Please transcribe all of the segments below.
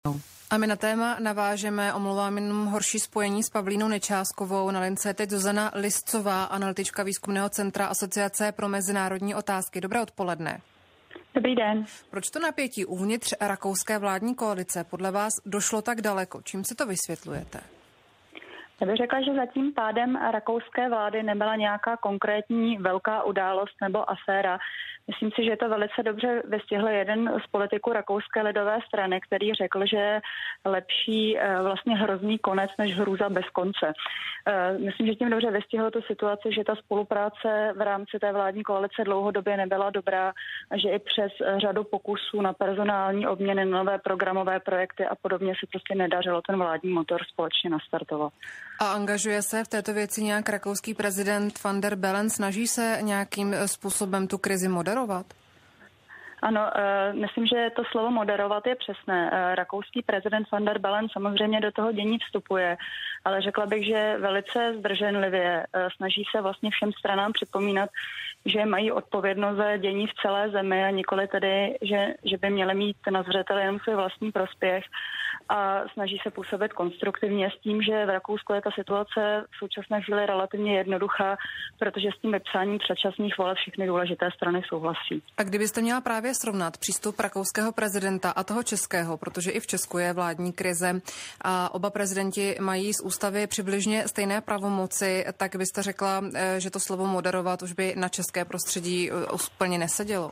A my na téma navážeme, omlouvám jenom horší spojení s Pavlínou Nečáskovou. Na lince je teď Zuzana Liscová, analytička Výzkumného centra Asociace pro mezinárodní otázky. Dobré odpoledne. Dobrý den. Proč to napětí uvnitř rakouské vládní koalice podle vás došlo tak daleko? Čím si to vysvětlujete? Já bych řekla, že za tím pádem rakouské vlády nebyla nějaká konkrétní velká událost nebo aféra. Myslím si, že to velice dobře vystihl jeden z politiků Rakouské lidové strany, který řekl, že je lepší vlastně hrozný konec než hrůza bez konce. Myslím, že tím dobře vystihl tu situaci, že ta spolupráce v rámci té vládní koalice dlouhodobě nebyla dobrá a že i přes řadu pokusů na personální obměny, nové programové projekty a podobně se prostě nedařilo ten vládní motor společně nastartovat. A angažuje se v této věci nějak rakouský prezident van der Bellen? Snaží se nějakým způsobem tu krizi moderovat? Ano, myslím, že to slovo moderovat je přesné. Rakouský prezident van der Bellen samozřejmě do toho dění vstupuje, ale řekla bych, že velice zdrženlivě snaží se vlastně všem stranám připomínat, že mají odpovědnost za dění v celé zemi a nikoli tedy, že by měly mít na zřeteli jenom svůj vlastní prospěch a snaží se působit konstruktivně s tím, že v Rakousku je ta situace v současné chvíli relativně jednoduchá, protože s tím vypsáním předčasných voleb všechny důležité strany souhlasí. A kdybyste měla právě srovnat přístup rakouského prezidenta a toho českého, protože i v Česku je vládní krize a oba prezidenti mají z ústavy přibližně stejné pravomoci, tak byste řekla, že to slovo moderovat už by na české prostředí úplně nesedělo?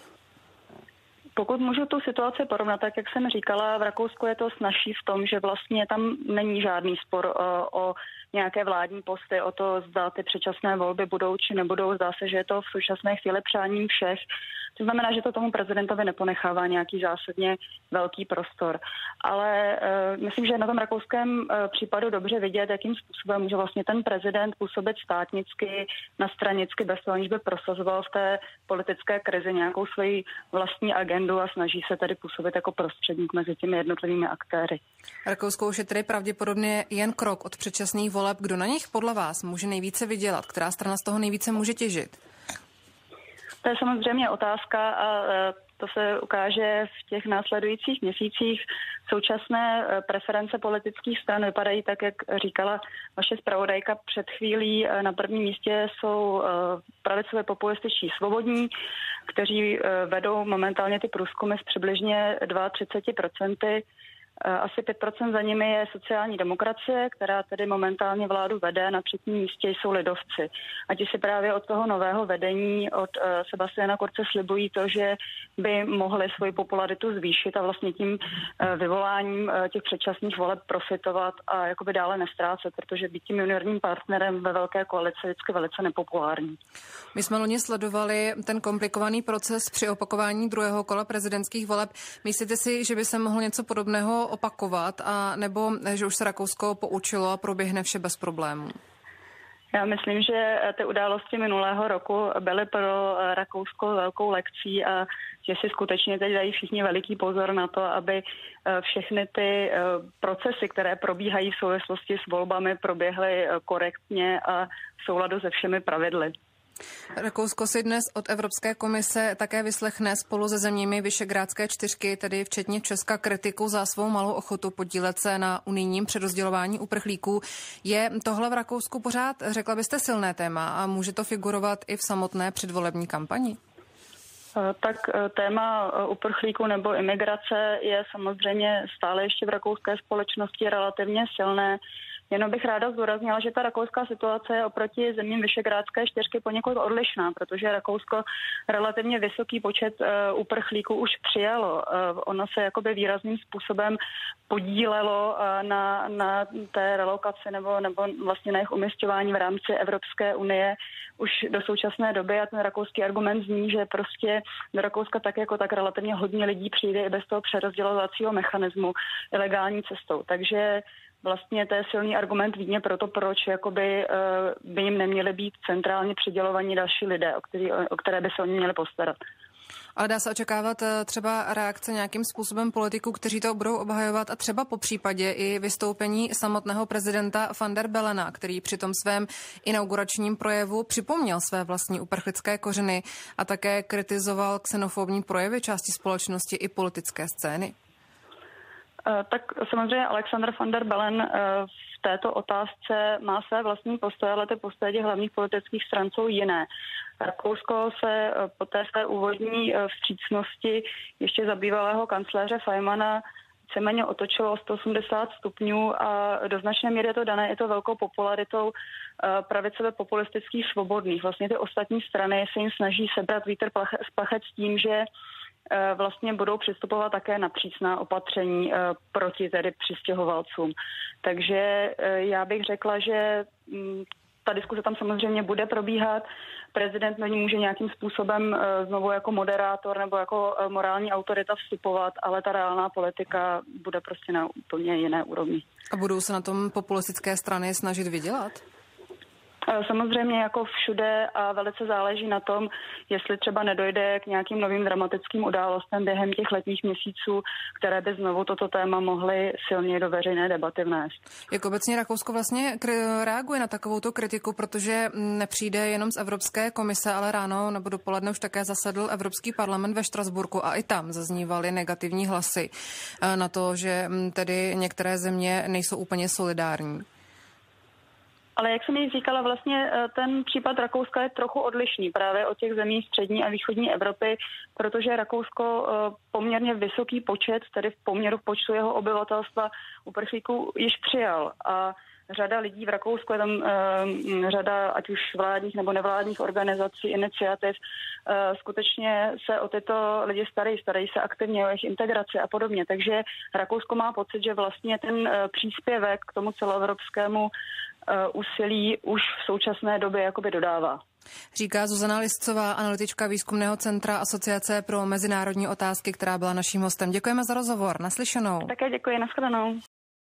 Pokud můžu tu situaci porovnat, tak jak jsem říkala, v Rakousku je to snazší v tom, že vlastně tam není žádný spor o nějaké vládní posty, o to, zda ty předčasné volby budou či nebudou. Zdá se, že je to v současné chvíli přáním všech. To znamená, že to tomu prezidentovi neponechává nějaký zásadně velký prostor. Ale myslím, že je na tom rakouském případu dobře vidět, jakým způsobem může vlastně ten prezident působit státnicky, nastranicky, bez toho, aniž by prosazoval v té politické krizi nějakou svoji vlastní agendu a snaží se tedy působit jako prostředník mezi těmi jednotlivými aktéry. Rakousko už je tedy pravděpodobně jen krok od předčasných voleb. Kdo na nich podle vás může nejvíce vydělat? Která strana z toho nejvíce může těžit? To je samozřejmě otázka a to se ukáže v těch následujících měsících. Současné preference politických stran vypadají tak, jak říkala vaše zpravodajka před chvílí. Na prvním místě jsou pravicové populističtí Svobodní, kteří vedou momentálně ty průzkumy s přibližně 32%. Asi 5% za nimi je sociální demokracie, která tedy momentálně vládu vede. Na třetím místě jsou lidovci. A ti si právě od toho nového vedení, od Sebastiana Kurze slibují to, že by mohli svoji popularitu zvýšit a vlastně tím vyvoláním těch předčasných voleb profitovat a jakoby dále nestrácet, protože být tím juniorním partnerem ve velké koalici je vždycky velice nepopulární. My jsme loni sledovali ten komplikovaný proces při opakování druhého kola prezidentských voleb. Myslíte si, že by se mohlo něco podobného opakovat, a nebo že už se Rakousko poučilo a proběhne vše bez problémů? Já myslím, že ty události minulého roku byly pro Rakousko velkou lekcí a že si skutečně teď dají všichni veliký pozor na to, aby všechny ty procesy, které probíhají v souvislosti s volbami, proběhly korektně a v souladu se všemi pravidly. Rakousko si dnes od Evropské komise také vyslechne spolu se zeměmi Visegrádské čtyřky, tedy včetně Česka, kritiku za svou malou ochotu podílet se na unijním přerozdělování uprchlíků. Je tohle v Rakousku pořád, řekla byste, silné téma a může to figurovat i v samotné předvolební kampani? Tak téma uprchlíků nebo imigrace je samozřejmě stále ještě v rakouské společnosti relativně silné. Jenom bych ráda zdůraznila, že ta rakouská situace je oproti zemím Visegrádské čtyřky poněkud odlišná, protože Rakousko relativně vysoký počet uprchlíků už přijalo. Ono se jakoby výrazným způsobem podílelo na té relokaci nebo vlastně na jejich umisťování v rámci Evropské unie už do současné doby a ten rakouský argument zní, že prostě do Rakouska tak jako tak relativně hodně lidí přijde i bez toho přerozdělovacího mechanismu ilegální cestou. Takže vlastně to je silný argument Vídně pro to, proč jakoby by jim neměli být centrálně přidělovaní další lidé, o které by se oni měli postarat. Ale dá se očekávat třeba reakce nějakým způsobem politiků, kteří to budou obhajovat a třeba po případě i vystoupení samotného prezidenta van der Bellena, který při tom svém inauguračním projevu připomněl své vlastní uprchlické kořeny a také kritizoval xenofobní projevy části společnosti i politické scény? Tak samozřejmě Alexander van der Bellen v této otázce má své vlastní postoje, ale ty postoje těch hlavních politických stran jsou jiné. Rakousko se po té své úvodní vstřícnosti ještě za bývalého kancléře Fajmana víceméně otočilo o 180 stupňů a do značné míry je to dané, je to velkou popularitou pravicově populistických svobodných. Vlastně ty ostatní strany se jim snaží sebrat vítr z plachet s tím, že vlastně budou přistupovat také na přísná opatření proti tedy přistěhovalcům. Takže já bych řekla, že ta diskuse tam samozřejmě bude probíhat. Prezident na ní může nějakým způsobem znovu jako moderátor nebo jako morální autorita vstupovat, ale ta reálná politika bude prostě na úplně jiné úrovni. A budou se na tom populistické strany snažit vydělat? Samozřejmě jako všude a velice záleží na tom, jestli třeba nedojde k nějakým novým dramatickým událostem během těch letních měsíců, které by znovu toto téma mohly silně do veřejné debaty vnést. Jak obecně Rakousko vlastně reaguje na takovouto kritiku, protože nepřijde jenom z Evropské komise, ale ráno nebo dopoledne už také zasedl Evropský parlament ve Štrasburku a i tam zaznívaly negativní hlasy na to, že tedy některé země nejsou úplně solidární. Ale jak jsem ji říkala, vlastně ten případ Rakouska je trochu odlišný právě od těch zemí střední a východní Evropy, protože Rakousko poměrně vysoký počet, tedy v poměru k počtu jeho obyvatelstva uprchlíků již přijal. A řada lidí v Rakousku, je tam řada ať už vládních nebo nevládních organizací, iniciativ, skutečně se o tyto lidi starají se aktivně o jejich integraci a podobně. Takže Rakousko má pocit, že vlastně ten příspěvek k tomu celoevropskému úsilí už v současné době jakoby dodává. Říká Zuzana Liscová, analytička Výzkumného centra Asociace pro mezinárodní otázky, která byla naším hostem. Děkujeme za rozhovor. Naslyšenou. Také děkuji, nashledanou.